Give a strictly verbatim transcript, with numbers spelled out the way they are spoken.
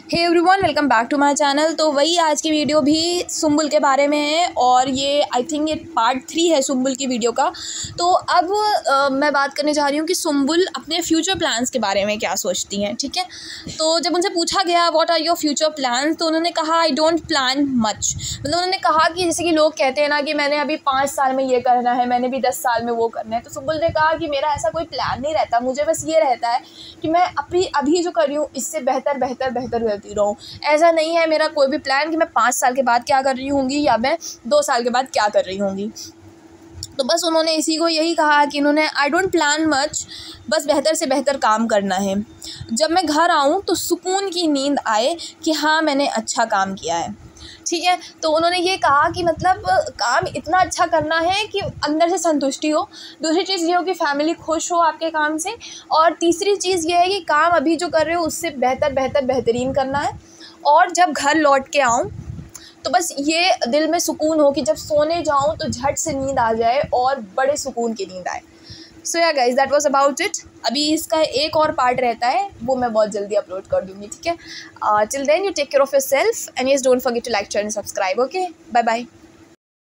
Hey everyone, welcome back to my channel. तो वही आज की वीडियो भी सुम्बुल के बारे में है और ये आई थिंक ये पार्ट थ्री है सुम्बुल की वीडियो का। तो अब आ, मैं बात करने जा रही हूँ कि सुम्बुल अपने फ्यूचर प्लान्स के बारे में क्या सोचती हैं। ठीक है, तो जब उनसे पूछा गया what are your future plans, तो उन्होंने कहा आई डोंट प्लान मच। मतलब उन्होंने कहा कि जैसे कि लोग कहते हैं ना कि मैंने अभी पाँच साल में ये करना है, मैंने भी दस साल में वो करना है। तो सुम्बुल ने कहा कि मेरा ऐसा कोई प्लान नहीं रहता, मुझे बस ये रहता है कि मैं अभी अभी जो कर रही हूँ इससे बेहतर बेहतर बेहतर करती रहूँ। ऐसा नहीं है मेरा कोई भी प्लान कि मैं पाँच साल के बाद क्या कर रही होंगी या मैं दो साल के बाद क्या कर रही होंगी। तो बस उन्होंने इसी को यही कहा कि उन्होंने आई डोंट प्लान मच, बस बेहतर से बेहतर काम करना है। जब मैं घर आऊँ तो सुकून की नींद आए कि हाँ मैंने अच्छा काम किया है। ठीक है, तो उन्होंने ये कहा कि मतलब काम इतना अच्छा करना है कि अंदर से संतुष्टि हो। दूसरी चीज़ ये हो कि फैमिली खुश हो आपके काम से। और तीसरी चीज़ ये है कि काम अभी जो कर रहे हो उससे बेहतर बेहतर बेहतरीन करना है। और जब घर लौट के आऊँ तो बस ये दिल में सुकून हो कि जब सोने जाऊँ तो झट से नींद आ जाए और बड़े सुकून की नींद आए। So yeah guys, that was about it. अभी इसका एक और पार्ट रहता है, वो मैं बहुत जल्दी अपलोड कर दूँगी। ठीक है, till then you take care of yourself and yes don't forget to like, share and subscribe. Okay, bye bye.